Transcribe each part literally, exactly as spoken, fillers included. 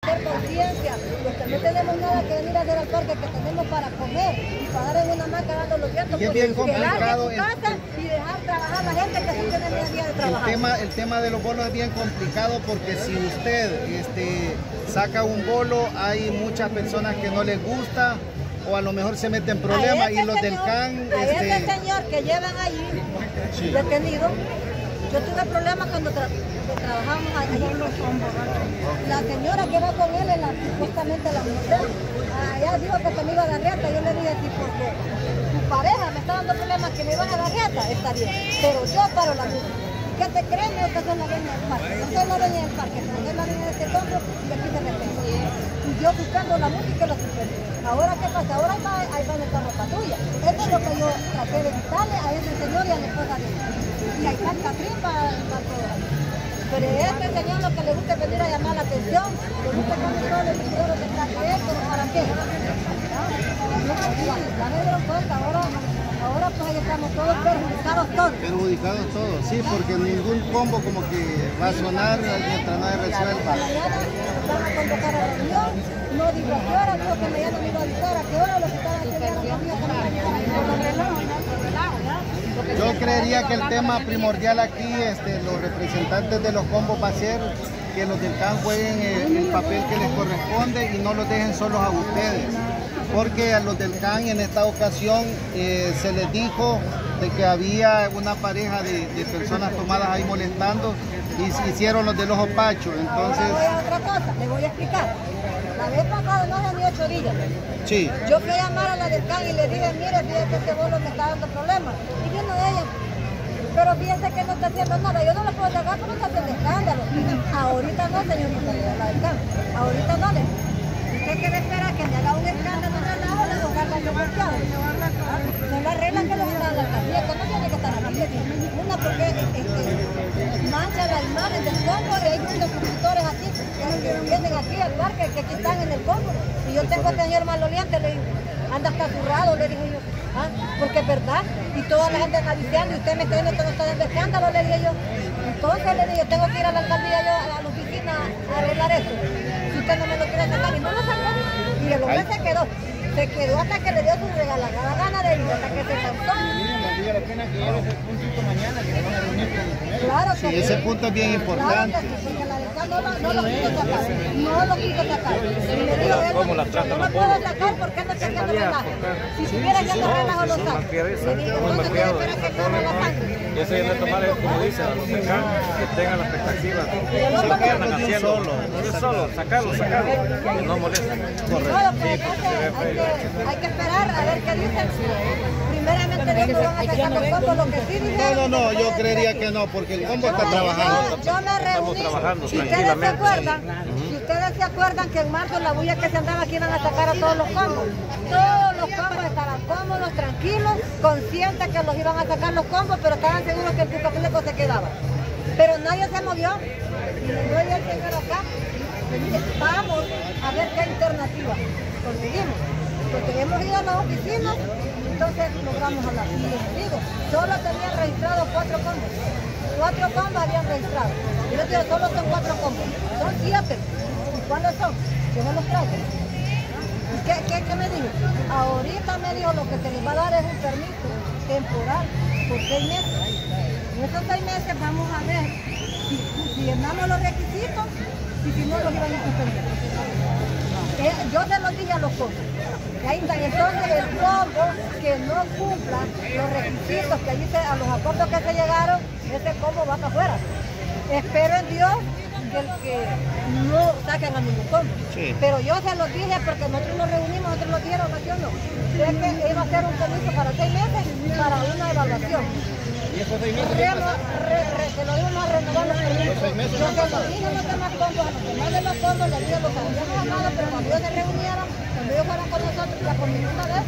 hacer conciencia. Los que no tenemos nada que venir a hacer al parque, que tenemos para comer y para dar en una maca dando los vientos, pues quedarse en su casa y dejar trabajar a la gente que sí tiene necesidad de trabajar. El tema, el tema de los bolos es bien complicado porque si usted este, saca un bolo, hay muchas personas que no les gusta o a lo mejor se meten problemas y los señor, del C A N... A este... ese señor que llevan allí, sí, detenido, yo tuve problemas cuando tra trabajamos allí en los hombros. La señora que va con él, la, supuestamente la mujer, allá dijo que se me iba a dar riata. Yo le dije, sí, porque tu pareja me está dando problemas que me van a dar riata, está bien, pero yo paro la música. ¿Qué te creen? Yo que soy la dueña del parque. Yo soy la dueña del parque, pero soy la dueña de este hombro y aquí se respeta. Y yo buscando la música y la suspendí. Ahora, ¿qué pasa? Ahora ahí va, ahí va el carro patrulla. Eso es lo que yo traté de evitarle a ese señor y a la esposa de él. Y ahí está el Catrín para todo. Pero este señor lo que le gusta es venir a llamar la atención, le gusta poner todo el dinero que está aquí, pero ¿para qué? Ya me dieron cuenta, ahora, ahora pues ahí estamos todos perjudicados todos. Perjudicados todos, sí, porque ningún combo como que va a sonar mientras no se resuelva. Mañana nos van a convocar a reunión, no digo a qué hora, digo que mañana me iba a avisar a qué hora lo que estaban haciendo Yo creería que el tema primordial aquí, este, los representantes de los combos va a ser que los del C A N jueguen el, el papel que les corresponde y no los dejen solos a ustedes. Porque a los del C A N en esta ocasión eh, se les dijo de que había una pareja de, de personas tomadas ahí molestando y se hicieron los del ojo pacho. Entonces... Ahora voy a otra cosa, le voy a explicar. La vez pasada no hace ni ocho días. Sí. Yo fui a llamar a la del C A N y le dije, mire, fíjate que este bolo me está dando problemas. Y vino ella. Pero fíjese que no está haciendo nada. Yo no le puedo sacar porque no está haciendo escándalo. Ahorita no, señorita, la del C A N. Ahorita no le. Usted quiere esperar que me haga un escándalo, un relajo, le voy a dar yo bloqueado. Son las reglas que les dan a la alcaldía. ¿Cómo tiene que estar aquí? Una, porque este, mancha la imagen del combo y hay muchos suscriptores aquí que vienen aquí al parque, que aquí están en el combo. Y yo tengo a este señor maloliente, le digo, anda hasta zurrado, le dije yo, ¿ah? Porque es verdad. Y toda la gente está diciendo, y usted me está diciendo que no está dando escándalo, le dije yo. Entonces le dije, yo tengo que ir a la alcaldía, yo, a la oficina, a arreglar esto. Si usted no me lo quiere sacar, y no lo sacó. Y el hombre se quedó. Se quedó hasta que le dio su regalada gana de ir, hasta que se cansó. Valdría la pena que lleve ese puntito mañana, que se van a reunir con él. Claro que sí, ese punto es bien importante. Claro que sí, porque la del C A N no, no, no lo quiso sacar. No lo quiso sacar. Y le digo, él, ¿cómo la tratan no la lo puedo pobre? sacar porque no está haciendo relajo. Si estuviera haciendo relajo, lo saco. Le digo, entonces voy a esperar que corra la sangre. Y eso ya no es tomar, como dicen, a los cercanos, que tengan la expectativa. no Si lo que andan de un haciendo, solo. de un solo, sacarlo, sacarlo, que no molesten. Correcto. No, pues, hay, que, hay, que, hay que esperar a ver qué dicen. Primeramente Dios no van a sacar los combos, lo que sí dijeron. No, no, no, yo creería que no, porque el combo está trabajando. Yo, yo me reuní, trabajando si ustedes se acuerdan, si ustedes se acuerdan que en marzo la bulla que se andaba aquí iban a sacar a todos los combos. Todos los combos estaban cómodos, tranquilos, conscientes que los iban a sacar los combos, pero estaban seguros que el Cucapleco se quedaba. Pero nadie se movió. Y le doy al señor acá, le dije, vamos a ver qué alternativa conseguimos. Porque hemos ido a las oficinas, entonces logramos hablar. Y les digo, solo tenían registrado cuatro combos. Cuatro combos habían registrado. Y les digo, solo son cuatro combos. Son siete. ¿Y cuáles son? Yo no los traigo. ¿Y qué, qué, qué me dijo? Ahorita me dijo, lo que se les va a dar es un permiso temporal por seis meses. En esos seis meses vamos a ver si, si llenamos los requisitos y si no los iban a suspender. Eh, yo se los dije a los combos. Entonces el combo que no cumpla los requisitos que dice a los acuerdos que se llegaron, ese combo va para afuera. Espero en Dios que, el que no saquen a ningún combo. Sí. Pero yo se los dije porque nosotros nos reunimos, nosotros lo dieron, ¿no? Es que iba a ser un permiso para seis meses para una evaluación. ¿Y esos seis meses? Re, re, re, que lo íbamos a renovar los permisos. Yo se los dije a los demás combos, a los demás de los combos, les dije lo que habíamos hablado, pero cuando ellos se reunieron, cuando ellos fueron con nosotros la comisión vez,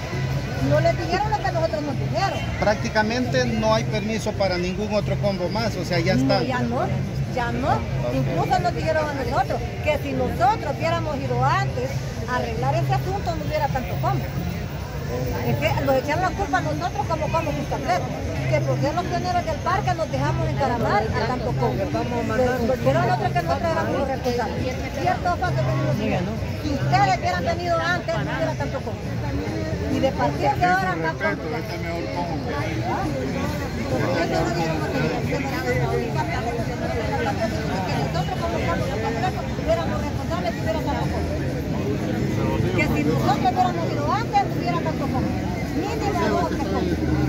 no les dijeron lo que nosotros nos dijeron. Prácticamente no hay permiso para ningún otro combo más, o sea, ya está. No, ya no, ya no. Okay. Incluso nos dijeron a nosotros que si nosotros hubiéramos ido antes a arreglar ese asunto no hubiera tanto combo. Es que nos echaron la culpa a nosotros como como Cuscatleco, que por ser los pioneros del parque nos dejamos encaramar a tanto combo. Pero nosotros que nosotros éramos los responsables. Cierto falso que nos digan, si ustedes hubieran venido antes, no hubiera tanto combo. Y de partir de ahora más combo. Nosotros como combo Cuscatleco fuéramos responsables si hubiera tanto combo. Que si nosotros hubiéramos ido antes, no hubiera tanto combo. Mínimo dos que combo.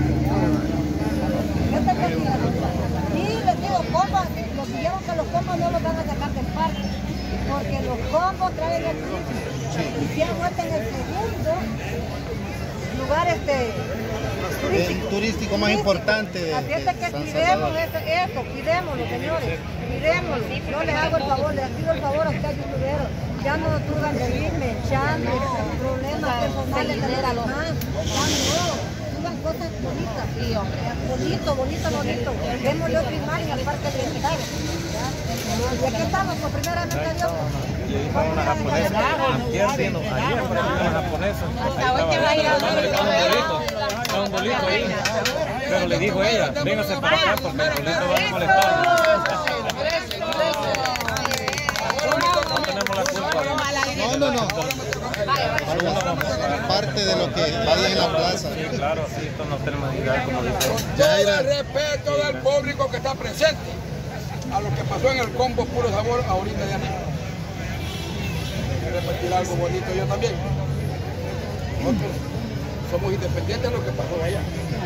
Esta es la realidad. Y les digo, combo, nos dijeron que los combos no los van a sacar del parque, porque los combos traen el turismo. Y si han vuelto en el segundo lugar este, turístico. El turístico más importante de, Así es de que cuidemos eso, eso, cuidémoslo, señores, cuidémoslo. Yo les hago el favor, les pido el favor a ustedes, youtuberos. Ya no tugan de irme echando problemas personales de los demás. Ya no. Cosas bonitas, sí, hombre. Bonito, bonito, bonito. Démosle otra imagen al parque de Estado. Y aquí estamos por primera vez que Dios. Con una japonesa, ayer viendo, ayer por aquí una japonesa. Ahí estaba un bolito ahí. Pero le dijo ella, véngase para acá porque el bolito va a molestar. No tenemos la culpa. No, no, no. Parte de lo que vaya en la plaza. Sí, claro, sí, esto no tenemos idea como dice. Todo el respeto del público que está presente a lo que pasó en el combo Puro Sabor ahorita de arriba. Quiero repetir algo bonito yo también. Nosotros somos independientes de lo que pasó allá.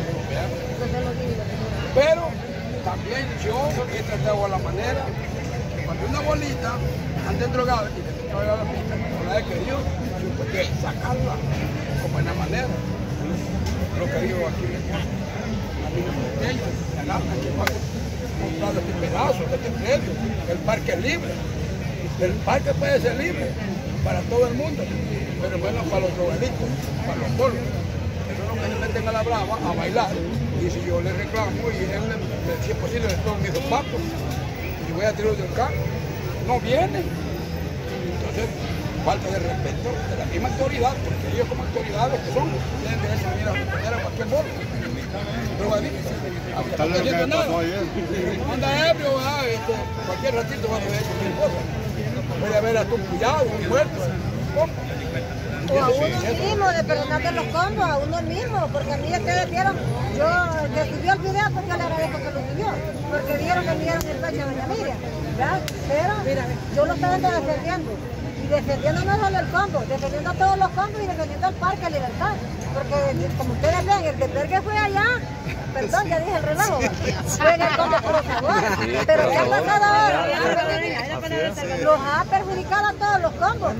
Pero también yo he tratado a la manera que cuando una bolita ande drogada y que te traiga la pista, no la he querido, yo que sacarla con buena manera. Lo que digo aquí en amigos pequeños, la lata que va a comprar este pedazo, este predio, el parque es libre. El parque puede ser libre para todo el mundo, pero bueno, para los drogadictos, para los polvos. Eso es lo que se meten a la brava a bailar. Y si yo le reclamo y él, si es posible, le tomo mis zapatos y voy a tirarlos del carro, no vienen. Entonces, falta de respeto de la misma autoridad, porque ellos como autoridades que son, tienen derecho a venir a responder a cualquier modo. Drogadictos. Hasta no haciendo nada. Anda ebrio, ¿verdad? Este, cualquier ratito va a hacer cualquier cosa. Puede haber hasta un cuidado, un muerto. O a uno mismo, de perdonarle los combos, a uno mismo, porque a mí ustedes vieron, yo que subió el video, porque yo le agradezco que lo subió, porque vieron que vieron el pecho de doña Miriam, ¿verdad? Pero yo lo estaba defendiendo, y defendiendo no solo el combo, defendiendo a todos los combos y defendiendo al Parque Libertad, porque como ustedes ven, el desvergue fue allá, perdón, ya dije el relajo, fue en el combo Puro Sabor, pero ¿qué ha pasado ahora? Los ha perjudicado a todos los combos.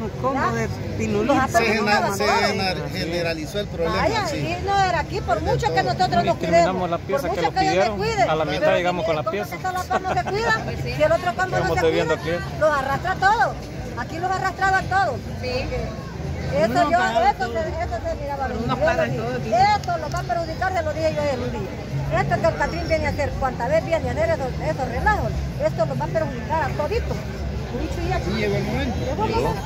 Se, se generalizó el problema. Vaya, sí. Y no era aquí, por mucho que nosotros nos cuidemos, la pieza por que mucho lo que ellos pidieron, me cuiden, a la mitad pero llegamos con la ¿cómo pieza. que esta la no se cuida? Si el otro combo no Estamos se debiendo cuida, aquí. los arrastra a todos. Aquí los arrastraba a todos. Sí. Eso yo, eso se, eso se miraba venir. Esto lo va a perjudicar, se lo dije yo el día. Esto que el Catrín viene a hacer, cuántas veces viene a hacer esos, esos relajos, esto los va a perjudicar a toditos. Y llegó el momento. Llegó el momento.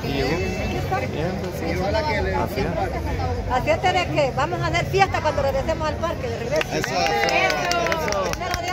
Así es de que vamos a hacer fiesta cuando regresemos al parque de regreso. Eso. Eso.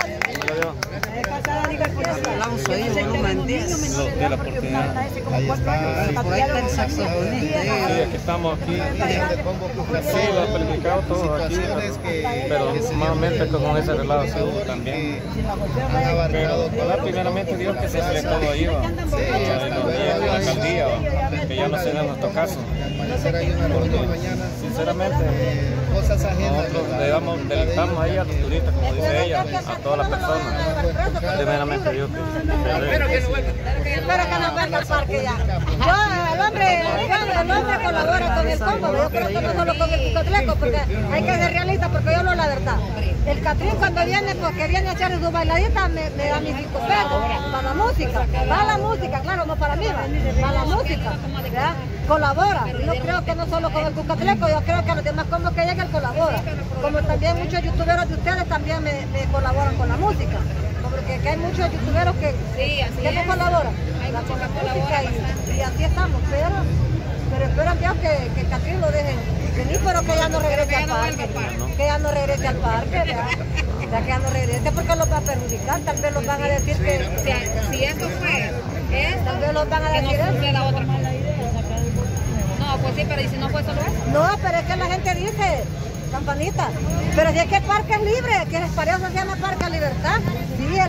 Aplauso ahí, volumen diez. De la oportunidad. Ahí está. Por ahí está el saxofonista. Sí, aquí estamos aquí. Sí, lo he predicado todo aquí, pero nuevamente con ese relajo seguro también. Pero ojalá primeramente Dios que se hace todo ahí, va. En la alcaldía, va, que ya no se da nuestro caso. Sinceramente, cosas ajenas. nosotros le damos, deletamos ahí a los turistas, como dice ella, a todas las personas. Primeramente Dios que Espero que no venga al parque ya. Yo, el hombre, el hombre colabora con el combo, yo creo que no solo con el Cuscatleco, porque hay que ser realista, porque yo hablo la verdad. El Catrín cuando viene, pues que viene a echar su bailadita, me, me da mis cinco pesos para la música. Va la música, claro, no para mí, va, va la música, ¿verdad? Colabora. Yo creo que no solo con el Cuscatleco, yo creo que los demás combos que llegan colabora. Como también muchos youtuberos de ustedes también me, me colaboran con la música. Porque que hay muchos youtuberos que, sí, así que no colaboran la, con la música y, y así estamos, pero, pero espero Dios que, que Catrín lo dejen, feliz, pero que ya no regrese al parque. Que ya no regrese al parque, ¿verdad? Ya que ya no regrese porque los va a perjudicar, tal vez los van a decir que... Si, si eso fue, es tal vez los van a que decir no eso. suceda otra cosa. No, pues sí, pero ¿y si no fue solo eso? No, pero es que la gente dice, Campanita, pero si es que el parque es libre, que para eso se llama Parque Libertad. Sí,